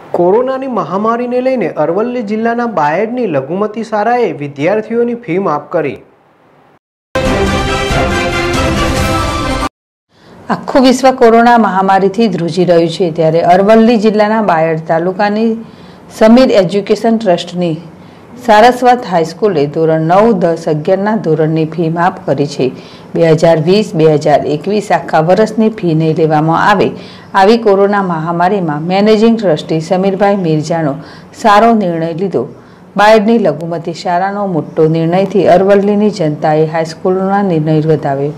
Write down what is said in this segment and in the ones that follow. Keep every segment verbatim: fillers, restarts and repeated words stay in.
કોરોનાની મહામારીને લઈને અરવલ્લી જિલ્લાના બાયડની લઘુમતી શાળાએ વિદ્યાર્થીઓની ફી માફ કરી। આખું વિશ્વ કોરોના મહામારીથી ધ્રુજી રહ્યું છે, ત્યારે અરવલ્લી જિલ્લાના બાયડ તાલુકાની સમીર એજ્યુકેશન ટ્રસ્ટની સારસ્વત હાઈસ્કૂલે ધોરણ નવ દસ અગિયારના ધોરણની ફી માફ કરી છે। બે હજાર વીસ બે હજાર એકવીસ આખા વર્ષની ફી નહીં લેવામાં આવે, આવી કોરોના મહામારીમાં મેનેજિંગ ટ્રસ્ટી સમીરભાઈ મિરજાનો સારો નિર્ણય લીધો। બાયડની લઘુમતી શાળાનો મોટો નિર્ણયથી અરવલ્લીની જનતાએ હાઈસ્કૂલના નિર્ણય વધાવ્યો।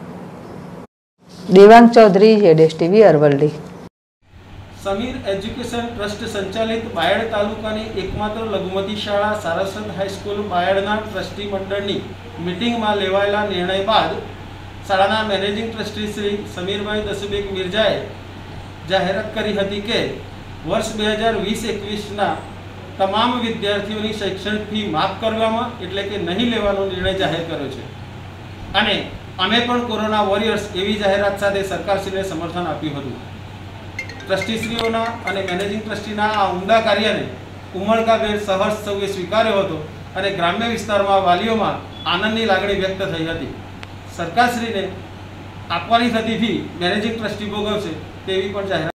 દેવાંગ ચૌધરી, જેડેશ TV, Aravalli. Samir education trust સંચાલિત બાયડ તાલુકાની એકમાત્ર લઘુમતી શાળા સારસ્વત હાઈસ્કૂલ બાયડના ટ્રસ્ટી મંડળની મિટિંગમાં લેવાયેલા નિર્ણય બાદ શાળાના મેનેજિંગ ટ્રસ્ટી શ્રી સમીરભાઈ દસુબેક મિરજાએ જાહેરાત કરી હતી કે વર્ષ બે હજાર વીસ એકવીસના તમામ વિદ્યાર્થીઓની શૈક્ષણિક ફી માફ કરવામાં એટલે કે નહીં લેવાનો નિર્ણય જાહેર કર્યો છે અને અમે પણ કોરોના વોરિયર્સ એવી જાહેરાત સાથે સરકારશ્રીને સમર્થન આપ્યું હતું। ટ્રસ્ટીશ્રીઓના અને મેનેજિંગ ટ્રસ્ટીના આ ઉમદા કાર્યને ઉમળકાભેર સહર્ષ સૌએ સ્વીકાર્યો હતો અને ગ્રામ્ય વિસ્તારમાં વાલીઓમાં આનંદની લાગણી વ્યક્ત થઈ હતી। સરકારશ્રીને આપવાની થતી ફી મેનેજિંગ ટ્રસ્ટી ભોગવશે તેવી પણ જાહેરાત